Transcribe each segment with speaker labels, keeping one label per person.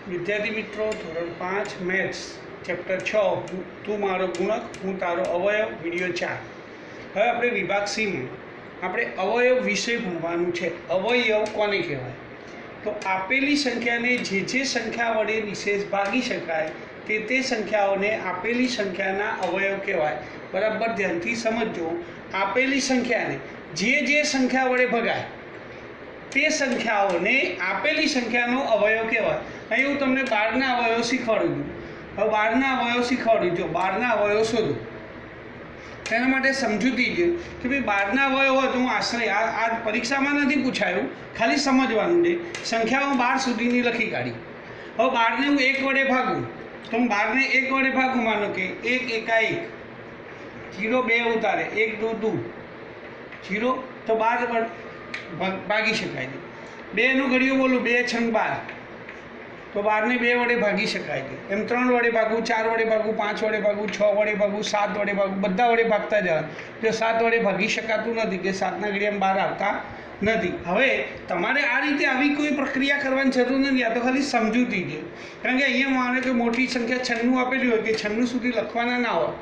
Speaker 1: વિદ્યાર્થી મિત્રો, ધોરણ 5 મેથ્સ ચેપ્ટર 6 તું મારો ગુણક હું તારો અવયવ વિડીયો 4. હવે આપણે વિભાગ સીમાં આપણે અવયવ વિશે ભણવાનું છે. અવયવ કોને કહેવાય? તો આપેલી સંખ્યાને જે સંખ્યા વડે નિશેષ ભાગી શકાય તે સંખ્યાઓને આપેલી સંખ્યાના અવયવ કહેવાય. બરાબર ધ્યાનથી સમજજો. આપેલી સંખ્યાને જે સંખ્યા વડે ભગાય તે સંખ્યાઓને આપેલી સંખ્યાનો અવયવ કહેવાય. અહીં હું તમને 12ના અવયવ શીખવાડું છું. હવે 12ના અવયવ શીખવાડું છું. 12ના અવયવ શોધો. તેના માટે સમજૂતી છે કે ભાઈ 12ના અવયવ હોય તો હું આશ્રય આ પરીક્ષામાં નથી પૂછાયું, ખાલી સમજવાનું છે. સંખ્યાઓ 12 સુધીની લખી કાઢી. હવે 12ને હું 1 વડે ભાગું તો હું 12ને 1 વડે ભાગું. માનો કે 1 એકા 1, 0 2 ઉતારે, 1 2 2 0, તો 12 ભાગી શકાય છે. 2નું ઘડિયું બોલું, 2 6 12, તો 12ને 2 વડે ભાગી શકાય છે. એમ 3 વડે ભાગવું, 4 વડે ભાગવું, 5 વડે ભાગવું, 6 વડે ભાગવું, 7 વડે ભાગવું, બધા વડે ભાગતા જવાનું. જો 7 વડે ભાગી શકાતું નથી કે 7ના ઘડિયામાં 12 આવતા નથી. હવે તમારે આ રીતે આવી કોઈ પ્રક્રિયા કરવાની જરૂર નથી. આ તો ખાલી સમજૂતી છે. કારણ કે અહીંયા માને કે મોટી સંખ્યા 96 આપેલી હોય કે 96 સુધી લખવાના ના હોય.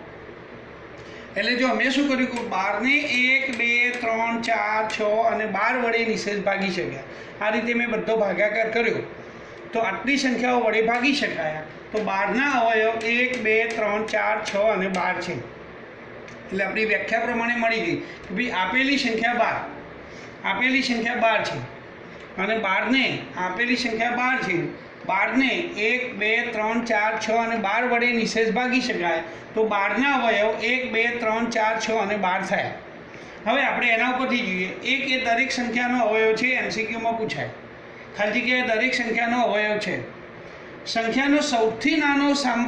Speaker 1: એટલે જો અમે શું કર્યું કે 12ને 1 2 3 4 6 અને 12 વડે નિશેષ ભાગી શક્યા. આ રીતે મેં બધો ભાગાકાર કર્યો તો આટલી સંખ્યાઓ વડે ભાગી શકાયા. તો 12ના અવયવ 1 2 3 4 6 અને 12 છે. એટલે આપણી વ્યાખ્યા પ્રમાણે મળી ગઈ કે ભાઈ આપેલી સંખ્યા 12, આપેલી સંખ્યા 12 છે અને 12ને આપેલી સંખ્યા 12 છે. 12ને 1 2 3 4 6 અને 12 વડે નિશેષ ભાગી શકાય. તો 12ના અવયવ 1 2 3 4 6 અને 12 થયા. હવે આપણે એના ઉપરથી જોઈએ. 1 એ દરેક સંખ્યાનો અવયવ છે. એમસીક્યુમાં પૂછાય. ખાલી જગ્યાએ દરેક સંખ્યાનો અવયવ છે. સંખ્યાનો સૌથી નાનો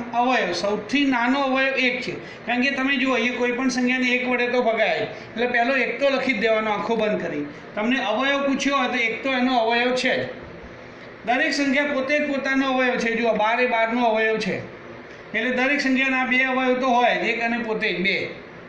Speaker 1: અવયવ 1 છે. કારણ કે તમે જુઓ અહીંયા કોઈ પણ સંખ્યાને 1 વડે તો ભગાય, એટલે પહેલો 1 તો લખી જ દેવાનો, આંખો બંધ કરી. તમને અવયવ પૂછ્યો હોય તો 1 તો એનો અવયવ છે જ. દરેક સંખ્યા પોતે જ પોતાનો અવયવ છે. જુઓ 12 એ 12નો અવયવ છે. એટલે દરેક સંખ્યાના 2 અવયવ તો હોય જ, 1 અને પોતે જ 2.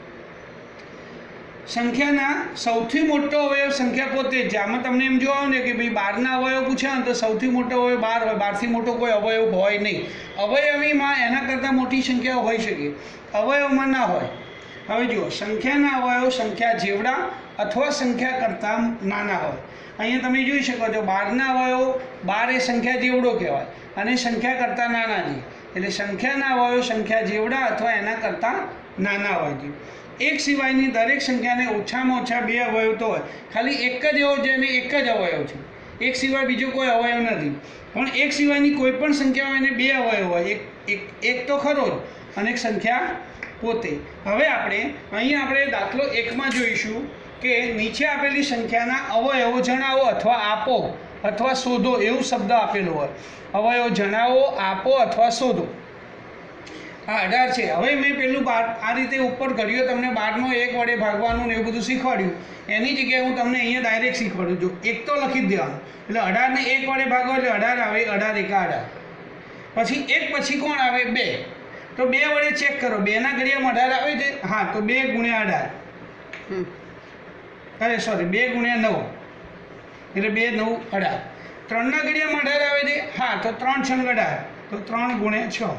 Speaker 1: સંખ્યાના સૌથી મોટો અવયવ સંખ્યા પોતે જ છે. આમાં તમને એમ જોવા ને કે ભાઈ 12ના અવયવ પૂછ્યા તો સૌથી મોટો અવયવ 12 હોય. 12થી મોટો કોઈ અવયવ હોય નહીં. અવયવીમાં એના કરતાં મોટી સંખ્યાઓ હોઈ શકે, અવયવમાં ના હોય. હવે જુઓ, સંખ્યાના અવયવ સંખ્યા જેવડા અથવા સંખ્યા કરતાં નાના હોય. અહીંયા તમે જોઈ શકો છો 12ના અવયવ 12 એ સંખ્યા જેવડો કહેવાય અને સંખ્યા કરતાં નાના છે. એટલે સંખ્યાના અવયવ સંખ્યા જેવડા અથવા એના કરતાં નાના હોય છે. એક સિવાયની દરેક સંખ્યાને ઓછામાં ઓછા 2 અવયવ તો હોય. ખાલી એક જ એવો છે અને એક જ અવયવ છે. એક સિવાય બીજો કોઈ અવયવ નથી. પણ એક સિવાયની કોઈ પણ સંખ્યા હોય એને 2 અવયવ હોય. એક તો ખરો જ અને એક સંખ્યા પોતે. હવે આપણે દાખલો 1માં જોઈશું કે નીચે આપેલી સંખ્યાના અવયવો જણાવો અથવા આપો અથવા શોધો એવું શબ્દ આપેલો હોય. અવયવ જણાવો, આપો અથવા શોધો. આ 18 છે. હવે મેં પેલું આ રીતે ઉપર ઘડિયો તમને 12નો 1 વડે ભાગવાનું ને એવું બધું શીખવાડ્યું. એની જગ્યાએ હું તમને અહીંયા ડાયરેક્ટ શીખવાડું છું. 1 તો લખી જ દેવાનું. એટલે 18ને 1 વડે ભાગો એટલે 18 આવે. 18 એકા 18. પછી 1 પછી કોણ આવે? 2. તો 2 વડે ચેક કરો. 2ના ઘડિયામાં 18 આવે છે? હા, તો 2 ગુણ્યા 18. અરે સોરી, 2 ગુણ્યા 9 એટલે 2 9 18. 3ના ઘડિયામાં 18 આવે છે? હા, તો 3 6 18, તો 3 ગુણ્યા 6.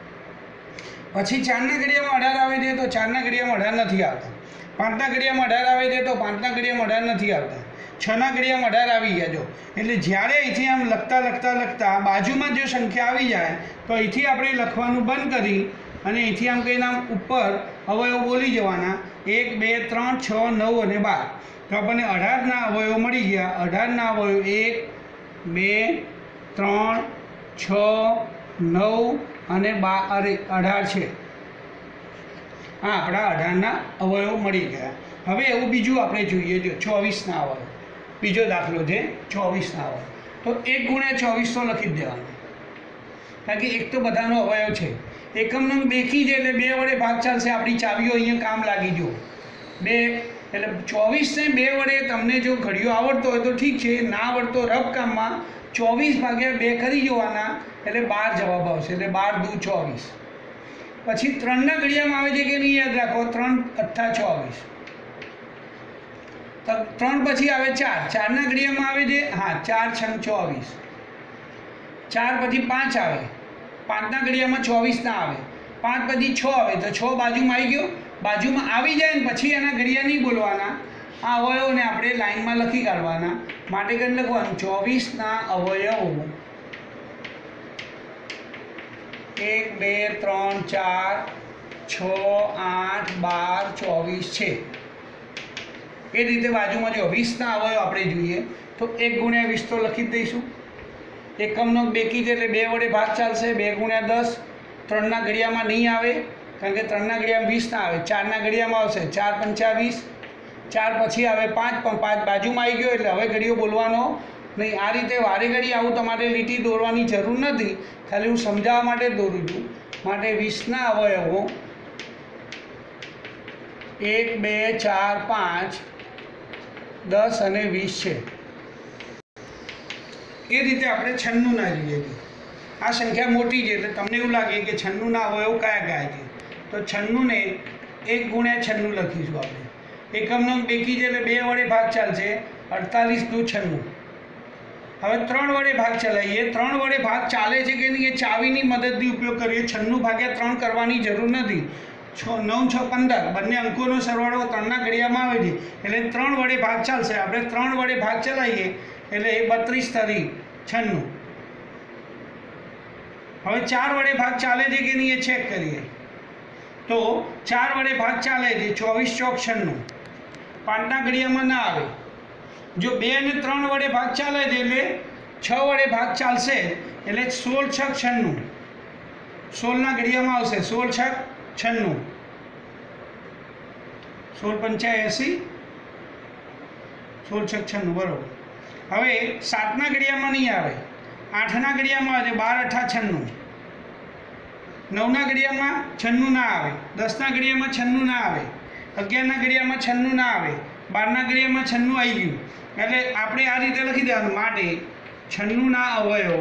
Speaker 1: પછી 4ના ઘડિયામાં 18 આવે છે તો 4ના ઘડિયામાં 18 નથી આવતા. 5ના ઘડિયામાં 18 આવે છે તો 5ના ઘડિયામાં 18 નથી આવતા. 6ના ઘડિયામાં 18 આવી ગયા. જો એટલે જ્યારે અહીંથી આમ લખતા બાજુમાં જો સંખ્યા આવી જાય તો અહીંથી આપણે લખવાનું બંધ કરી અને અહીંથી આમ કહીને આમ ઉપર અવયવ બોલી જવાના. 1 2 3 6 9 અને 12. તો આપણને 18ના અવયવ મળી ગયા. 18ના અવયવ 1 2 3 6 9 અને 18 છે. હા, આપણા 18ના અવયવ મળી ગયા. હવે એવું બીજું આપણે જોઈએ. જો 24ના અવયવ, બીજો દાખલો છે 24ના અવયવ. તો 1 ગુણ્યા 24 તો લખી જ દેવાનું. કારણ કે 1 તો બધાનો અવયવ છે. એકમનો બેકી છે એટલે 2 વડે ભાગ ચાલશે. આપણી ચાવીઓ અહીંયા કામ લાગી. જો 2 એટલે 24ને 2 વડે તમને જો ઘડિયો આવડતો હોય તો ઠીક છે. ના આવડતો રફ કામમાં 24 ભાગ્યા 2 કરી જોવાના એટલે 12 જવાબ આવશે. એટલે 12 દુ 24. પછી 3ના ઘડિયામાં આવે છે કે નહીં યાદ રાખો. 3 અઠ્ઠા 24. 3 પછી આવે 4. 4ના ઘડિયામાં આવે છે? હા, 4 6 24. 4 પછી 5 આવે, 5ના ઘડિયામાં 24 ના આવે, 5 પછી 6 આવે તો 6 બાજુમાં આવી ગયો, બાજુમાં આવી જાય ને પછી એના ઘડિયા નહીં બોલવાના, આ અવયવોને આપણે લાઈનમાં લખી કાઢવાના. માટે કરીને લખવાનું 24ના અવયવો 1 2 3 4 6 8 12 24 છે. એ રીતે બાજુમાં જો 20ના અવયવ આપણે જોઈએ તો 1 ગુણ્યા 20 તો લખી જ દઈશું. એકમનો બેકી છે એટલે 2 વડે ભાગ ચાલશે, 2 ગુણ્યા 10. 3ના ઘડિયામાં નહીં આવે કારણ કે 3ના ઘડિયામાં 20 ના આવે, 4ના ઘડિયામાં આવશે 4 પંચા 20, 4 પછી આવે 5, પણ 5 બાજુમાં આવી ગયો એટલે હવે ઘડિયો બોલવાનો નહીં. આ રીતે વારે ઘડી આવું તમારે લીટી દોરવાની જરૂર નથી, ખાલી હું સમજાવવા માટે દોરું છું. માટે 20ના અવયવો 1 2 4 5 10 અને 20 છે. એ રીતે આપણે 96ના જોઈએ છીએ. આ સંખ્યા મોટી છે એટલે તમને એવું લાગે કે 96ના અવયવ કયા કયા છે, તો 96ને 1 ગુણ્યા 96 લખીશું આપણે. એકમનો બેકી છે એટલે 2 વડે ભાગ ચાલશે, 48 દુ 96. હવે 3 વડે ભાગ ચલાવીએ. 3 વડે ભાગ ચાલે છે કે નહીં એ ચાવીની મદદથી ઉપયોગ કરીએ. 96 ભાગ્યા 3 કરવાની જરૂર નથી. 9 6 15 બંને અંકોનો સરવાળો 3ના ઘડિયામાં આવે છે એટલે 3 વડે ભાગ ચાલશે. આપણે 3 વડે ભાગ ચલાવીએ એટલે 32 તરી 96. હવે 4 વડે ભાગ ચાલે છે કે નહીં એ ચેક કરીએ. તો 4 વડે ભાગ ચાલે છે, 24 ચોક 96. 5ના ઘડિયામાં ના આવે. જો 2 અને 3 વડે ભાગ ચાલે છે એટલે 6 વડે ભાગ ચાલશે એટલે 16 છક 96. 16ના ઘડિયામાં આવશે, 16 છક 96, 16 પંચા 80, 16 છક 96 બરાબર. હવે 7ના ઘડિયામાં નહીં આવે, 8ના ઘડિયામાં આવે, 12 અઠા 96. 9ના ઘડિયામાં 96 ના આવે, 10ના ઘડિયામાં 96 ના આવે, 11ના ઘડિયામાં 96 ના આવે, 12ના ઘડિયામાં 96 આવી ગયું એટલે આપણે આ રીતે લખી દેવાનું. માટે 96ના અવયવ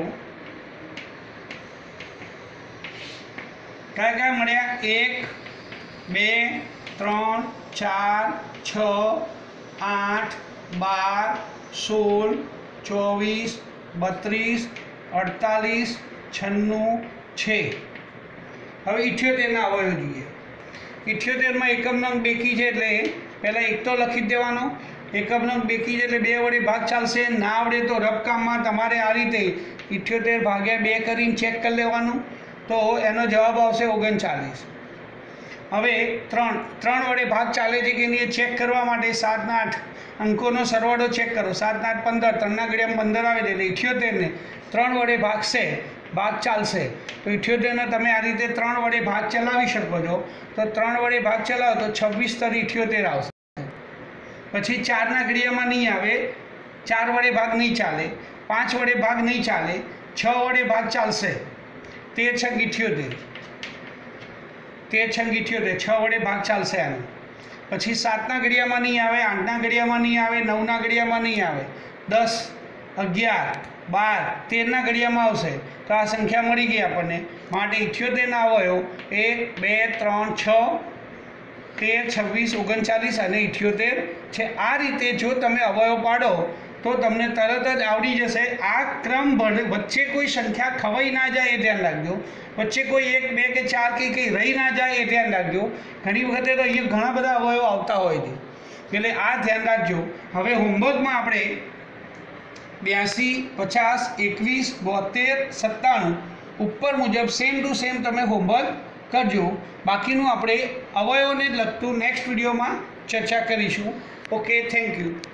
Speaker 1: કયા કયા મળ્યા? 1 2 3 4 6 8 12 16 24 32 48 96 છે. હવે 78ના અવયવ જોઈએ. 78માં એકમનો બેકી છે એટલે પહેલાં 1 તો લખી જ દેવાનો. એકમનો બેકી છે એટલે 2 વડે ભાગ ચાલશે, ના આવડે તો રફકામમાં તમારે આ રીતે 78 ભાગ્યા 2 કરીને ચેક કરી લેવાનું તો એનો જવાબ આવશે 39. હવે 3 વડે ભાગ ચાલે છે કે નહીં એ ચેક કરવા માટે 7 ના 8 અંકોનો સરવાળો ચેક કરો. 7 ના 8 15, 3ના ઘડિયામાં 15 આવે છે એટલે 78ને 3 વડે ભાગશે, ભાગ ચાલશે તો 78ને તમે આ રીતે 3 વડે ભાગ ચલાવી શકો છો. તો 3 વડે ભાગ ચલાવો તો 26 તરી 78 આવશે. પછી 4ના ઘડિયામાં નહીં આવે, 4 વડે ભાગ નહીં ચાલે, 5 વડે ભાગ નહીં ચાલે, 6 વડે ભાગ ચાલશે, 13 છક 78, 13 છક 78, 6 વડે ભાગ ચાલશે આનો. પછી 7ના ઘડિયામાં નહીં આવે, 8ના ઘડિયામાં નહીં આવે, 9ના ઘડિયામાં નહીં આવે, 10 11 12 13ના ઘડિયામાં આવશે તો આ સંખ્યા મળી ગઈ આપણને. માટે 78ના અવયવ 1 2 3 6 13 26 39 અને 78 છે. આ રીતે જો તમે અવયવ પાડો તો તમને તરત જ આવડી જશે. આ ક્રમ વચ્ચે કોઈ સંખ્યા ખવાઈ ના જાય એ ધ્યાન રાખજો. વચ્ચે કોઈ 1 2 કે 4 કે કંઈ રહી ના જાય એ ધ્યાન રાખજો. ઘણી વખતે તો અહીંયા ઘણા બધા અવયવ આવતા હોય છે એટલે આ ધ્યાન રાખજો. હવે હોમવર્કમાં આપણે 82 50 21 72 97 ઉપર મુજબ સેમ ટુ સેમ તમે હોમવર્ક કરજો. બાકીનું આપણે અવયવોને લગતું નેક્સ્ટ વિડીયોમાં ચર્ચા કરીશું. Okay, thank you.